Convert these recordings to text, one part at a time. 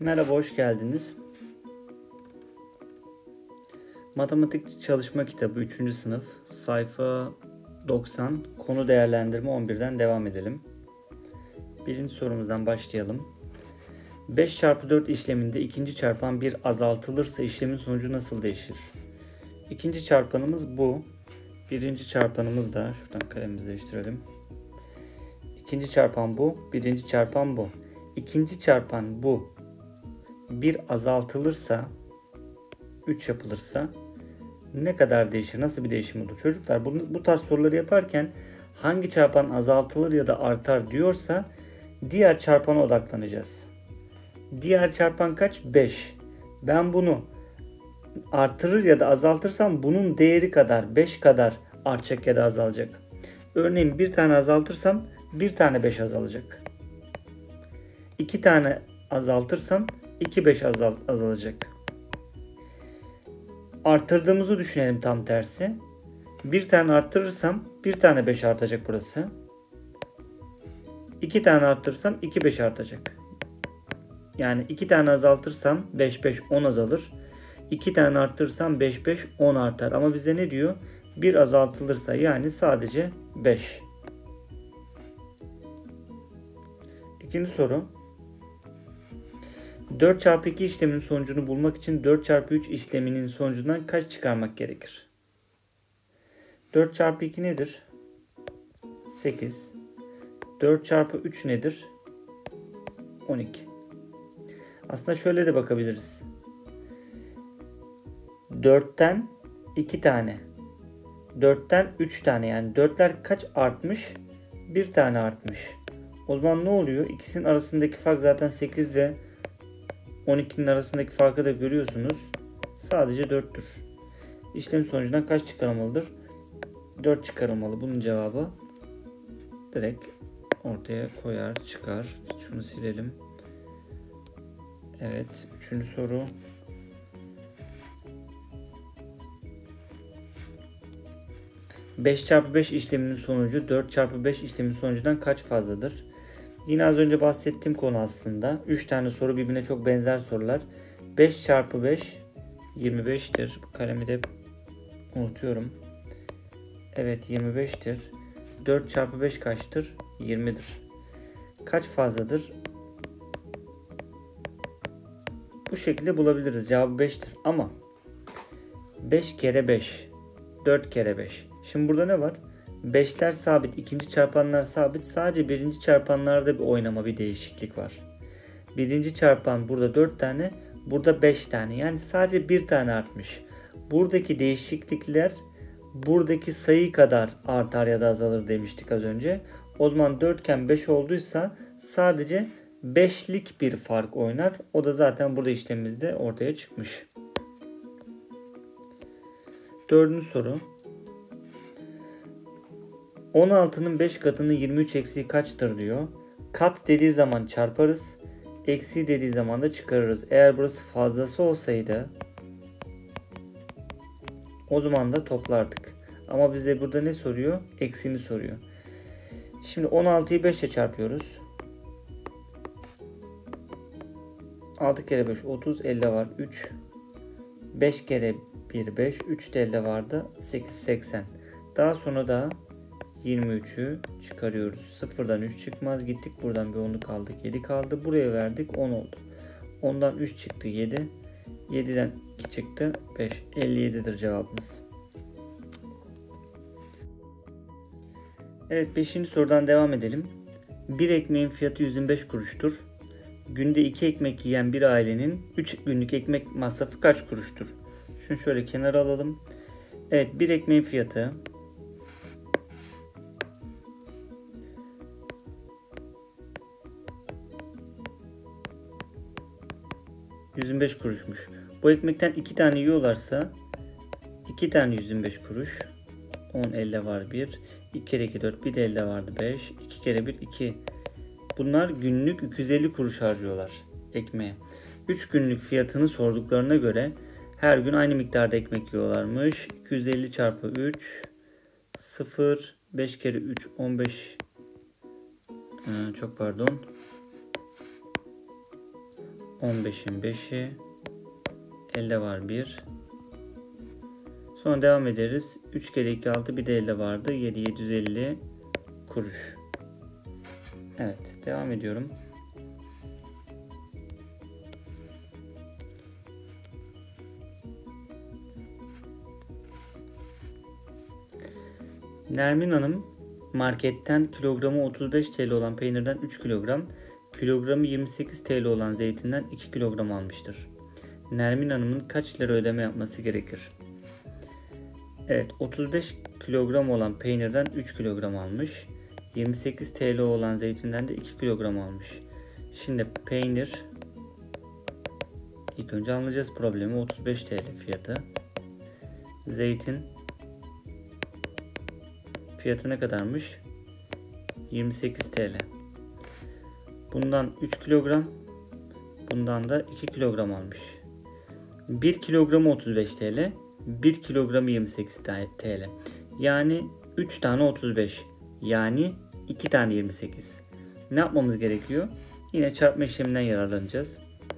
Merhaba, hoş geldiniz. Matematik çalışma kitabı 3. sınıf sayfa 90 konu değerlendirme 11'den devam edelim. Birinci sorumuzdan başlayalım. 5 çarpı 4 işleminde ikinci çarpan 1 azaltılırsa işlemin sonucu nasıl değişir? İkinci çarpanımız bu. Birinci çarpanımız da şuradan kalemimizi değiştirelim. İkinci çarpan bu. Birinci çarpan bu. İkinci çarpan bu. 1 azaltılırsa 3 yapılırsa ne kadar değişir? Nasıl bir değişim olur? Çocuklar bu tarz soruları yaparken hangi çarpan azaltılır ya da artar diyorsa diğer çarpana odaklanacağız. Diğer çarpan kaç? 5. Ben bunu artırır ya da azaltırsam bunun değeri kadar 5 kadar artacak ya da azalacak. Örneğin bir tane azaltırsam bir tane 5 azalacak. 2 tane azaltırsam 2 5 azalacak. Arttırdığımızı düşünelim tam tersi. Bir tane arttırırsam bir tane 5 artacak burası. 2 tane arttırırsam 2 5 artacak. Yani 2 tane azaltırsam 5 5 10 azalır. 2 tane arttırırsam 5 5 10 artar. Ama bizde ne diyor? 1 azaltılırsa yani sadece 5. İkinci soru. 4 çarpı 2 işleminin sonucunu bulmak için 4 çarpı 3 işleminin sonucundan kaç çıkarmak gerekir? 4 çarpı 2 nedir? 8. 4 çarpı 3 nedir? 12. Aslında şöyle de bakabiliriz. 4'ten 2 tane. 4'ten 3 tane, yani 4'ler kaç artmış? 1 tane artmış. O zaman ne oluyor? İkisinin arasındaki fark zaten 8 ve 12'nin arasındaki farkı da görüyorsunuz. Sadece 4'tür. İşlem sonucundan kaç çıkarılmalıdır? 4 çıkarılmalı. Bunun cevabı direkt ortaya koyar, çıkar. Şunu silelim. Evet. 3. soru. Beş çarpı 5 işleminin sonucu 4 çarpı 5 işleminin sonucundan kaç fazladır? Yine az önce bahsettiğim konu aslında. 3 tane soru birbirine çok benzer sorular. 5 çarpı 5 25'tir. Bu kalemi de unutuyorum. Evet, 25'tir. 4 çarpı 5 kaçtır? 20'dir. Kaç fazladır? Bu şekilde bulabiliriz. Cevabı 5'tir. Ama 5 kere 5, 4 kere 5. Şimdi burada ne var? 5'ler sabit, ikinci çarpanlar sabit. Sadece birinci çarpanlarda bir oynama, bir değişiklik var. Birinci çarpan burada 4 tane, burada 5 tane. Yani sadece bir tane artmış. Buradaki değişiklikler buradaki sayı kadar artar ya da azalır demiştik az önce. O zaman 4 iken 5 olduysa sadece 5'lik bir fark oynar. O da zaten burada işlemimizde ortaya çıkmış. 4. soru. 16'nın 5 katının 23 eksiği kaçtır diyor. Kat dediği zaman çarparız. Eksi dediği zaman da çıkarırız. Eğer burası fazlası olsaydı o zaman da toplardık. Ama bize burada ne soruyor? Eksiğini soruyor. Şimdi 16'yı 5 ile çarpıyoruz. 6 kere 5 30, elde var 3. 5 kere 1 5, 3 de elde vardı 8 80. Daha sonra da 23'ü çıkarıyoruz. Sıfırdan 3 çıkmaz. Gittik buradan bir 10'u kaldık. 7 kaldı. Buraya verdik 10 oldu. 10'dan 3 çıktı 7. 7'den 2 çıktı 5. 57'dir cevabımız. Evet, 5. sorudan devam edelim. Bir ekmeğin fiyatı 125 kuruştur. Günde 2 ekmek yiyen bir ailenin 3 günlük ekmek masrafı kaç kuruştur? Şunu şöyle kenara alalım. Evet, bir ekmeğin fiyatı 125 kuruşmuş. Bu ekmekten 2 tane yiyorlarsa 2 tane 125 kuruş. 10 elde var 1. 2 kere 2 4. Bir de elde vardı 5. 2 kere 1 2. Bunlar günlük 250 kuruş harcıyorlar ekmeğe. 3 günlük fiyatını sorduklarına göre her gün aynı miktarda ekmek yiyorlarmış. 250 çarpı 3 0. 5 kere 3 15. Çok pardon. 15'in 5'i. Elde var 1. Sonra devam ederiz. 3 kere 2 6, bir de elde vardı. 7 750 kuruş. Evet, devam ediyorum. Nermin Hanım marketten kilogramı 35 TL olan peynirden 3 kilogram, kilogramı 28 TL olan zeytinden 2 kilogram almıştır. Nermin Hanım'ın kaç lira ödeme yapması gerekir? Evet, 35 kilogram olan peynirden 3 kilogram almış. 28 TL olan zeytinden de 2 kilogram almış. Şimdi peynir, ilk önce anlayacağız problemi. 35 TL fiyatı. Zeytin fiyatı ne kadarmış? 28 TL. Bundan 3 kilogram, bundan da 2 kilogram almış. 1 kilogramı 35 TL, 1 kilogramı 28 TL. Yani 3 tane 35. Yani 2 tane 28. Ne yapmamız gerekiyor? Yine çarpma işleminden yararlanacağız.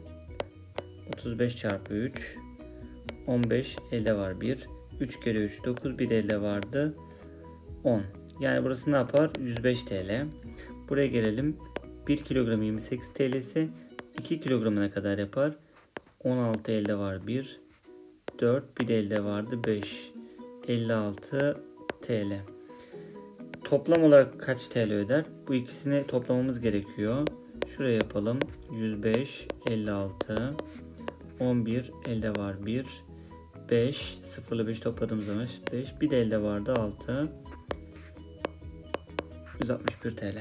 35 çarpı 3. 15, elde var 1. 3 kere 3 9, bir de elde vardı 10. Yani burası ne yapar? 105 TL. Buraya gelelim. 1 kilogram 28 TL ise 2 kilogramına kadar yapar. 16 elde var 1. 4, bir de elde vardı 5. 56 TL. Toplam olarak kaç TL öder? Bu ikisini toplamamız gerekiyor. Şuraya yapalım. 105, 56, 11, elde var 1. 5, 0 ile 5 topladığımız zaman 5. Bir de elde vardı 6. 161 TL.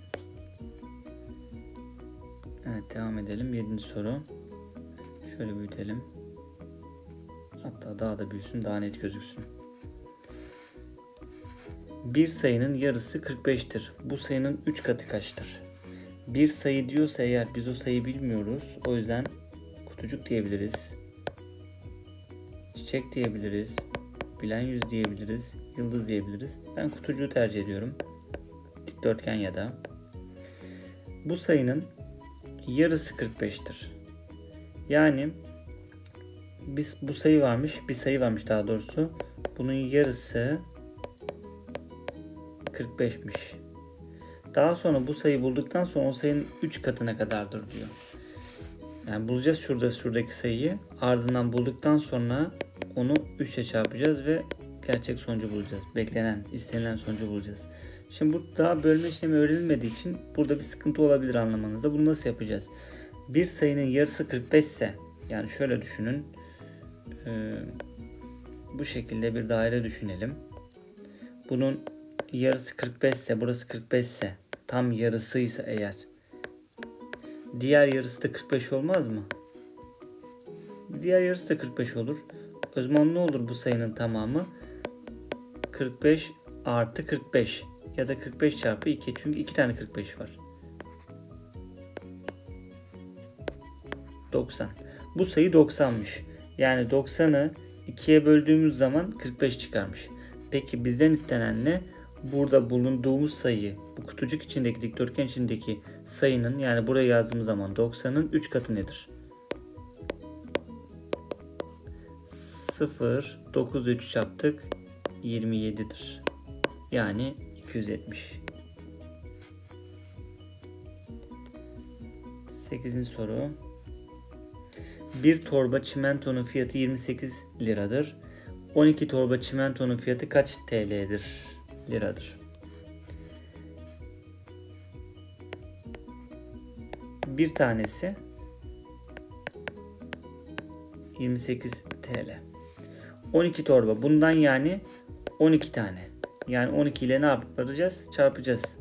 Evet, devam edelim. 7. soru. Şöyle büyütelim. Hatta daha da büyüsün, daha net gözüksün. Bir sayının yarısı 45'tir. Bu sayının 3 katı kaçtır? Bir sayı diyorsa eğer biz o sayıyı bilmiyoruz. O yüzden kutucuk diyebiliriz. Çiçek diyebiliriz. Bilen yüz diyebiliriz. Yıldız diyebiliriz. Ben kutucuğu tercih ediyorum. Dikdörtgen ya da. Bu sayının yarısı 45'tir. Yani biz bu sayı varmış, bir sayı varmış daha doğrusu. Bunun yarısı 45'miş. Daha sonra bu sayıyı bulduktan sonra o sayının 3 katına kadardır diyor. Yani bulacağız şuradaki sayıyı. Ardından bulduktan sonra onu 3 ile çarpacağız ve gerçek sonucu bulacağız. Beklenen, istenilen sonucu bulacağız. Şimdi bu daha bölme işlemi öğrenilmediği için burada bir sıkıntı olabilir anlamanızda. Bunu nasıl yapacağız? Bir sayının yarısı 45 ise, yani şöyle düşünün. Bu şekilde bir daire düşünelim. Bunun yarısı 45 ise, burası 45 ise, tam yarısıysa eğer, diğer yarısı da 45 olmaz mı? Diğer yarısı da 45 olur. O zaman ne olur bu sayının tamamı? 45 artı 45 ya da 45 çarpı 2. Çünkü 2 tane 45 var. 90. Bu sayı 90'mış. Yani 90'ı 2'ye böldüğümüz zaman 45 çıkarmış. Peki bizden istenen ne? Burada bulunduğumuz sayı, bu kutucuk içindeki, dikdörtgen içindeki sayının, yani buraya yazdığımız zaman 90'ın 3 katı nedir? 0, 9 3 yaptık. 27'dir. Yani 270. 8. soru. Bir torba çimentonun fiyatı 28 liradır. 12 torba çimentonun fiyatı kaç TL'dir? Liradır. Bir tanesi 28 TL. 12 torba. Bundan yani 12 tane. Yani 12 ile ne yapacağız? Çarpacağız.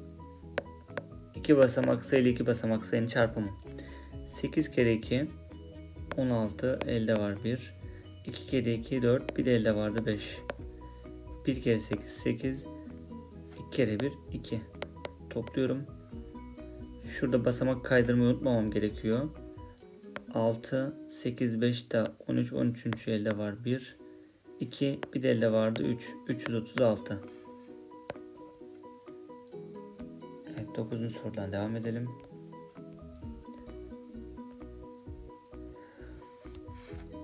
2 basamak sayı ile 2 basamak sayının çarpımı. 8 kere 2 16, elde var 1. 2 kere 2 4, bir de elde vardı 5. 1 kere 8 8. 2 kere 1 2. Topluyorum. Şurada basamak kaydırmayı unutmamam gerekiyor. 6, 8, 5 de 13, 13. elde var 1. 2, bir de elde vardı 3. 336. Evet, 9. sorudan devam edelim.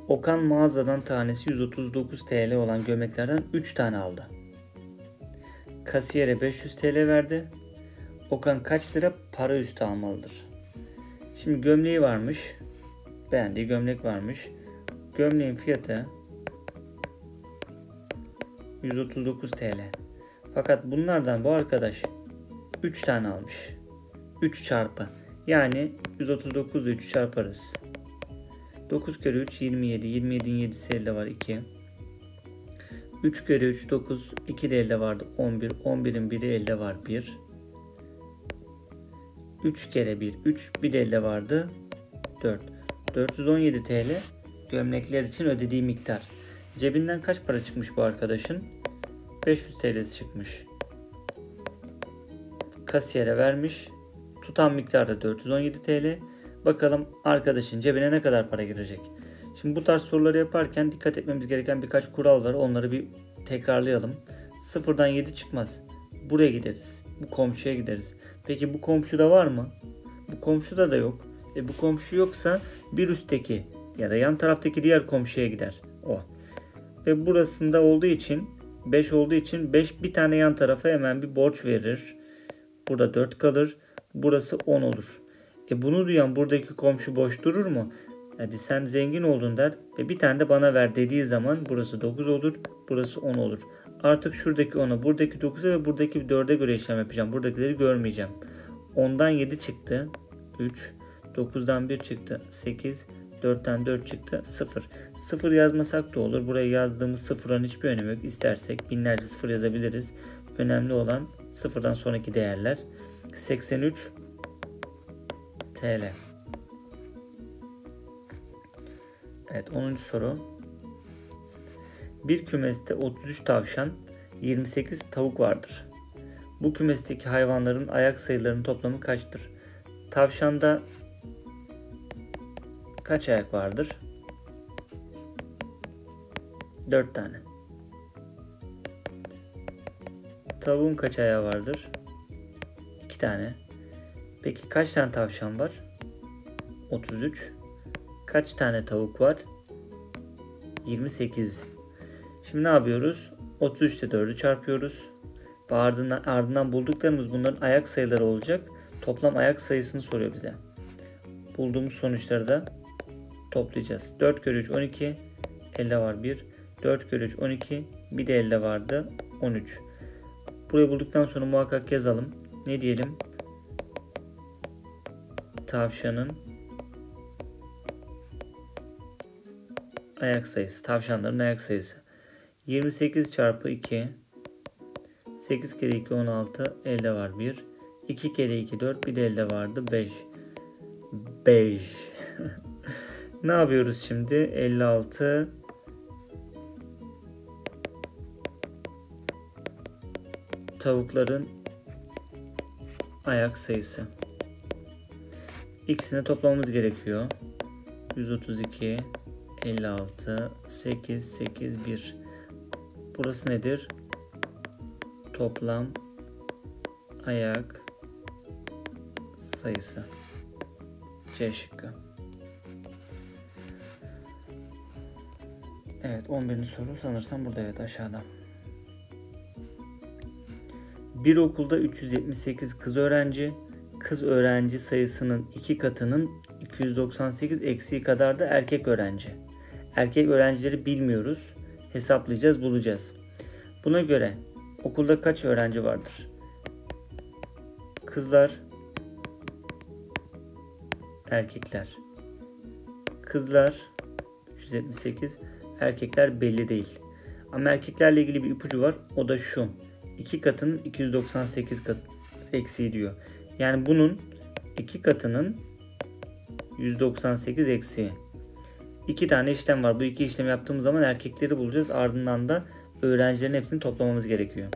Okan mağazadan tanesi 139 TL olan gömleklerden 3 tane aldı. Kasiyere 500 TL verdi. Okan kaç lira para üstü almalıdır? Şimdi gömleği varmış. Beğendiği gömlek varmış. Gömleğin fiyatı 139 TL. Fakat bunlardan bu arkadaş 3 tane almış. 3 çarpı. Yani 139 ile 3 çarparız. 9 kere 3 27. 27'nin 7'si elde var 2. 3 kere 3 9. 2 de elde vardı 11. 11'in biri elde var 1. 3 kere 1 3. Bir de elde vardı 4. 417 TL gömlekler için ödediği miktar. Cebinden kaç para çıkmış bu arkadaşın? 500 TL'si çıkmış. Kasiyere vermiş. Tutan miktar da 417 TL. Bakalım arkadaşın cebine ne kadar para girecek? Şimdi bu tarz soruları yaparken dikkat etmemiz gereken birkaç kural var. Onları bir tekrarlayalım. Sıfırdan 7 çıkmaz. Buraya gideriz. Bu komşuya gideriz. Peki bu komşuda var mı? Bu komşuda da yok. Bu komşu yoksa bir üstteki ya da yan taraftaki diğer komşuya gider. O. Ve burasında olduğu için 5 olduğu için 5 bir tane yan tarafa hemen bir borç verir. Burada 4 kalır. Burası 10 olur. Bunu duyan buradaki komşu boş durur mu? Hadi sen zengin oldun der ve bir tane de bana ver dediği zaman burası 9 olur. Burası 10 olur. Artık şuradaki 10'a, buradaki 9'a ve buradaki 4'e göre işlem yapacağım. Buradakileri görmeyeceğim. 10'dan 7 çıktı. 3. 9'dan 1 çıktı. 8. 4'ten 4 çıktı. 0. 0 yazmasak da olur. Buraya yazdığımız sıfırın hiçbir önemi yok. İstersek binlerce sıfır yazabiliriz. Önemli olan sıfırdan sonraki değerler. 83 TL. Evet, 10. soru. Bir kümeste 33 tavşan, 28 tavuk vardır. Bu kümesteki hayvanların ayak sayılarının toplamı kaçtır? Tavşanda kaç ayak vardır? 4 tane. Tavuğun kaç ayağı vardır? 2 tane. Peki kaç tane tavşan var? 33. Kaç tane tavuk var? 28. Şimdi ne yapıyoruz? 33 ile 4'ü çarpıyoruz. Ve ardından bulduklarımız bunların ayak sayıları olacak. Toplam ayak sayısını soruyor bize. Bulduğumuz sonuçları da toplayacağız. 4 kere 3 12. Elde var 1. 4 kere 3 12. Bir de elde vardı 13. Burayı bulduktan sonra muhakkak yazalım. Ne diyelim? Tavşanın ayak sayısı. Tavşanların ayak sayısı. 28 çarpı 2. 8 kere 2 16. Elde var 1. 2 kere 2 4. Bir de elde vardı 5. 5. Ne yapıyoruz şimdi? 56. Tavukların ayak sayısı. İkisini toplamamız gerekiyor. 132, 56, 8, 8, 1. Burası nedir? Toplam ayak sayısı. C şıkkı. Evet, 11. soru sanırsam burada, evet, aşağıda. Bir okulda 378 kız öğrenci sayısının 2 katının 298 eksiği kadar da erkek öğrenci. Erkek öğrencileri bilmiyoruz. Hesaplayacağız, bulacağız. Buna göre okulda kaç öğrenci vardır? Kızlar, erkekler. Kızlar 378, erkekler belli değil. Ama erkeklerle ilgili bir ipucu var. O da şu. 2 katının 298 kat eksiği diyor. Yani bunun 2 katının 198 eksiği. 2 tane işlem var. Bu 2 işlemi yaptığımız zaman erkekleri bulacağız. Ardından da öğrencilerin hepsini toplamamız gerekiyor.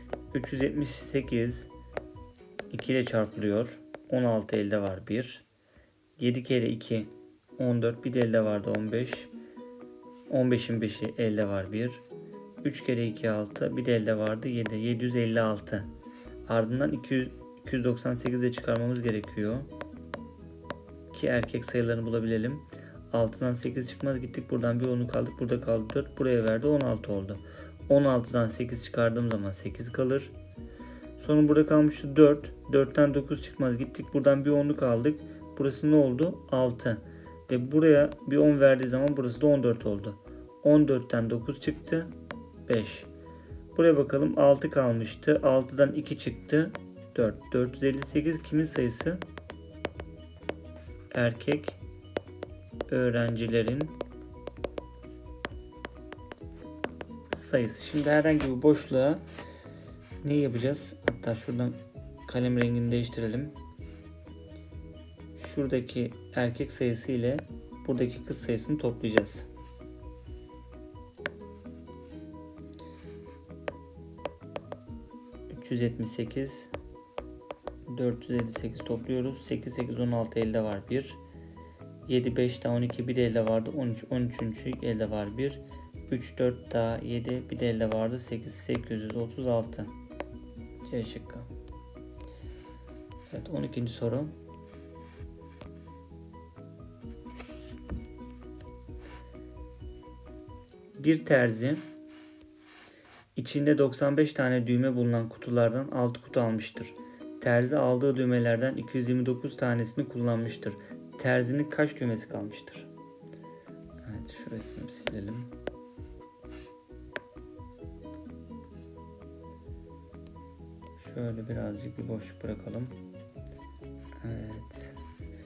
378 2 ile çarpılıyor. 16 elde var 1. 7 kere 2 14. Bir de elde vardı 15. 15'in 5'i elde var 1. 3 kere 2 6. Bir de elde vardı 7. 756. Ardından 298'e çıkarmamız gerekiyor ki erkek sayılarını bulabilelim. 6'dan 8 çıkmaz. Gittik buradan bir 10'u kaldık. Burada kaldı 4. Buraya verdi 16 oldu. 16'dan 8 çıkardığım zaman 8 kalır. Sonra burada kalmıştı 4. 4'ten 9 çıkmaz. Gittik buradan bir 10'u kaldık. Burası ne oldu? 6. Ve buraya bir 10 verdiği zaman burası da 14 oldu. 14'ten 9 çıktı. 5. Buraya bakalım 6 kalmıştı. 6'dan 2 çıktı. 4. 458 kimin sayısı? Erkek öğrencilerin sayısı. Şimdi herhangi bir boşluğa ne yapacağız? Hatta şuradan kalem rengini değiştirelim. Şuradaki erkek sayısı ile buradaki kız sayısını toplayacağız. ...378... ...458 topluyoruz. 8, 8, 16 elde var 1. 7, 5 daha 12 bir de elde vardı. 13, 13. elde var 1. 3, 4 daha 7 bir de elde vardı. 8, 836. C şıkkı. Evet, 12. soru. Bir terzi içinde 95 tane düğme bulunan kutulardan 6 kutu almıştır. Terzi aldığı düğmelerden 229 tanesini kullanmıştır. Terzinin kaç düğmesi kalmıştır? Evet, şurasını silelim. Şöyle birazcık bir boşluk bırakalım. Evet.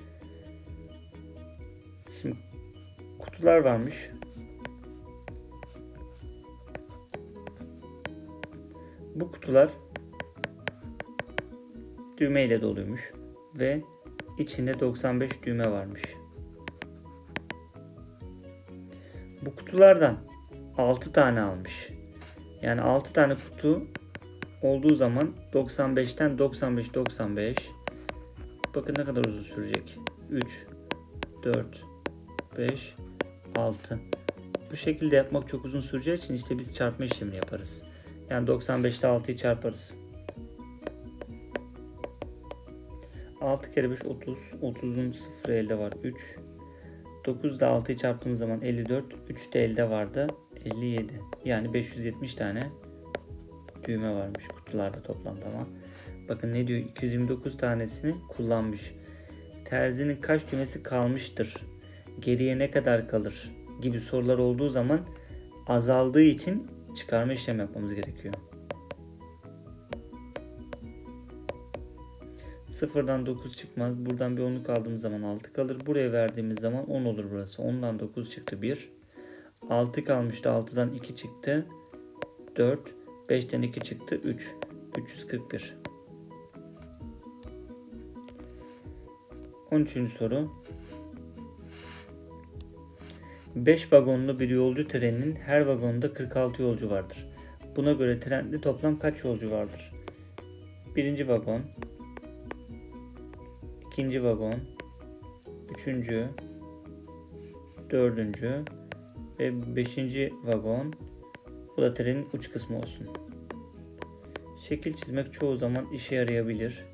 Şimdi kutular varmış. Bu kutular düğme ile doluymuş ve içinde 95 düğme varmış. Bu kutulardan 6 tane almış. Yani 6 tane kutu olduğu zaman 95'ten 95 95. Bakın ne kadar uzun sürecek. 3 4 5 6. Bu şekilde yapmak çok uzun süreceği için işte biz çarpma işlemini yaparız. Yani 95'te 6'yı çarparız. 6 kere 5 30. 30'un 0 elde var 3. 9'da 6'yı çarptığımız zaman 54. 3 de elde vardı 57. Yani 570 tane düğme varmış kutularda toplamda ama. Bakın ne diyor? 229 tanesini kullanmış. Terzinin kaç düğmesi kalmıştır? Geriye ne kadar kalır? Gibi sorular olduğu zaman azaldığı için çıkarma işlemi yapmamız gerekiyor. 0'dan 9 çıkmaz. Buradan bir 10'luk aldığımız zaman 6 kalır. Buraya verdiğimiz zaman 10 olur burası. 10'dan 9 çıktı 1. 6 kalmıştı. 6'dan 2 çıktı 4. 5'ten 2 çıktı 3. 341. 13. soru. 5 vagonlu bir yolcu treninin her vagonunda 46 yolcu vardır. Buna göre trende toplam kaç yolcu vardır? 1. vagon, 2. vagon, 3. 4. ve 5. vagon. Bu da trenin uç kısmı olsun. Şekil çizmek çoğu zaman işe yarayabilir.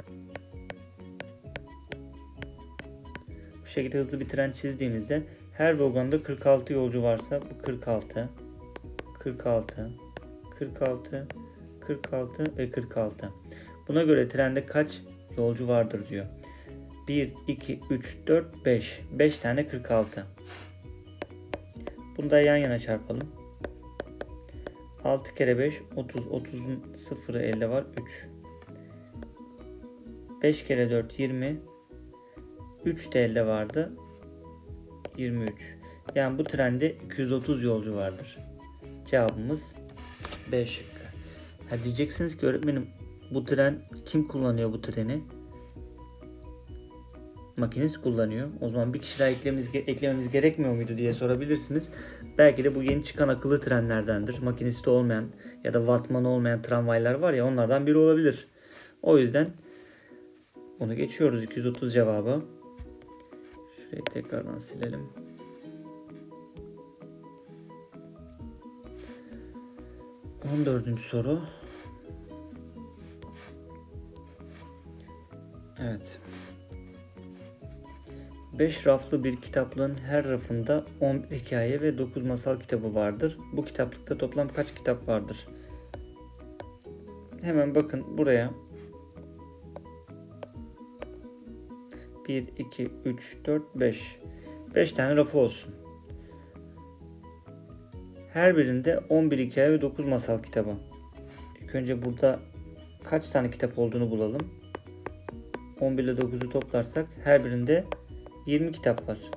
Bu şekilde hızlı bir tren çizdiğimizde her vagonda 46 yolcu varsa bu 46, 46, 46, 46 ve 46. Buna göre trende kaç yolcu vardır diyor. 1, 2, 3, 4, 5. 5 tane 46. Bunu da yan yana çarpalım. 6 kere 5 30. 30'un 0'ı elde var 3. 5 kere 4 20. 3 de elde vardı 23. Yani bu trende 230 yolcu vardır. Cevabımız B şıkkı. Ha diyeceksiniz ki öğretmenim bu tren kim kullanıyor bu treni? Makinist kullanıyor. O zaman bir kişi daha eklememiz gerekmiyor muydu diye sorabilirsiniz. Belki de bu yeni çıkan akıllı trenlerdendir. Makinisti olmayan ya da wattmanı olmayan tramvaylar var ya onlardan biri olabilir. O yüzden bunu geçiyoruz 230 cevabı. Şurayı tekrardan silelim. ...14. soru. Evet. 5 raflı bir kitaplığın her rafında 11 hikaye ve 9 masal kitabı vardır. Bu kitaplıkta toplam kaç kitap vardır? Hemen bakın buraya. 1, 2, 3, 4, 5. 5 tane rafı olsun. Her birinde 11 hikaye ve 9 masal kitabı. İlk önce burada kaç tane kitap olduğunu bulalım. 11 ile 9'u toplarsak her birinde 20 kitap var.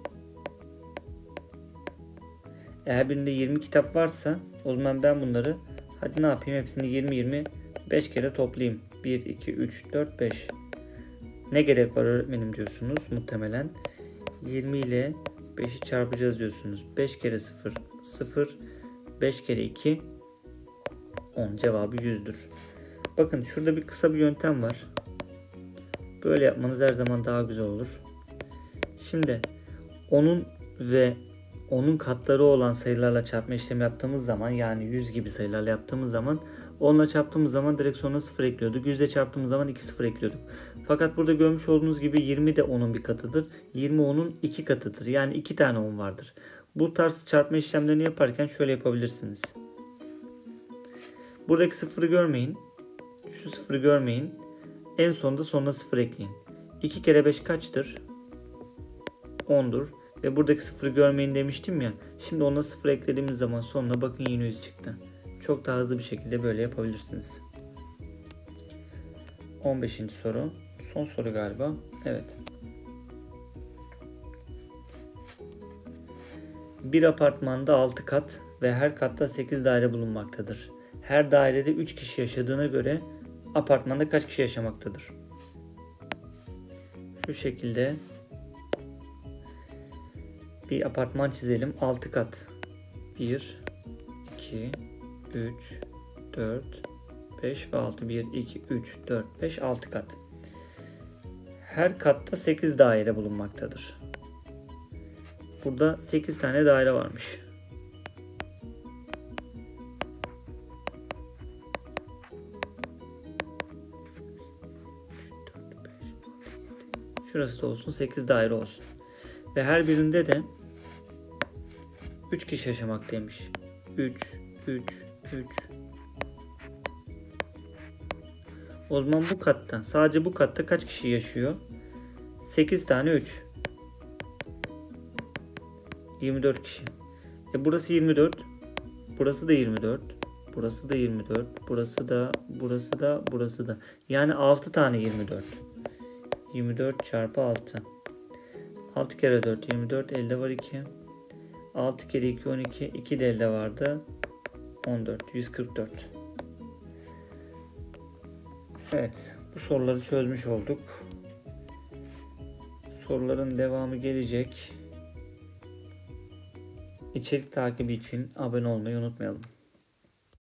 Eğer birinde 20 kitap varsa o zaman ben bunları hadi ne yapayım, hepsini 20 5 kere toplayayım. 1, 2, 3, 4, 5. Ne gerek var öğretmenim diyorsunuz muhtemelen. 20 ile 5'i çarpacağız diyorsunuz. 5 kere 0, 0. 5 kere 2, 10. Cevabı 100'dür. Bakın şurada bir kısa bir yöntem var. Böyle yapmanız her zaman daha güzel olur. Şimdi onun ve onun katları olan sayılarla çarpma işlemi yaptığımız zaman, yani 100 gibi sayılarla yaptığımız zaman, 10'la çarptığımız zaman direkt sonuna 0 ekliyorduk. 100 ile çarptığımız zaman 2 0 ekliyorduk. Fakat burada görmüş olduğunuz gibi 20 de 10'un bir katıdır. 20 10'un 2 katıdır. Yani 2 tane 10 vardır. Bu tarz çarpma işlemlerini yaparken şöyle yapabilirsiniz. Buradaki 0'ı görmeyin. Şu 0'ı görmeyin. En sonunda sonuna 0 ekleyin. 2 kere 5 kaçtır? 10'dur. Ve buradaki 0'ı görmeyin demiştim ya. Şimdi ona 0 eklediğimiz zaman sonuna bakın yine 100 çıktı. Çok daha hızlı bir şekilde böyle yapabilirsiniz. 15. soru. Son soru galiba. Evet. Bir apartmanda 6 kat ve her katta 8 daire bulunmaktadır. Her dairede 3 kişi yaşadığına göre apartmanda kaç kişi yaşamaktadır? Şu şekilde bir apartman çizelim. 6 kat. 1, 2, 3, 4, 5 ve 6. 1, 2, 3, 4, 5, 6 kat. Her katta 8 daire bulunmaktadır. Burada 8 tane daire varmış. Şurası da olsun, 8 daire olsun. Ve her birinde de 3 kişi yaşamaktaymış. 3, 3, 3. O zaman bu katta, sadece bu katta kaç kişi yaşıyor? 8 tane 3. 24 kişi. Burası 24. Burası da 24. Burası da 24. Burası da. Yani 6 tane 24. 24 çarpı 6. 6 kere 4 24. Elde var 2. 6 kere 2 12. 2 de elde vardı. 14. 144. Evet. Bu soruları çözmüş olduk. Soruların devamı gelecek. İçerik takibi için abone olmayı unutmayalım.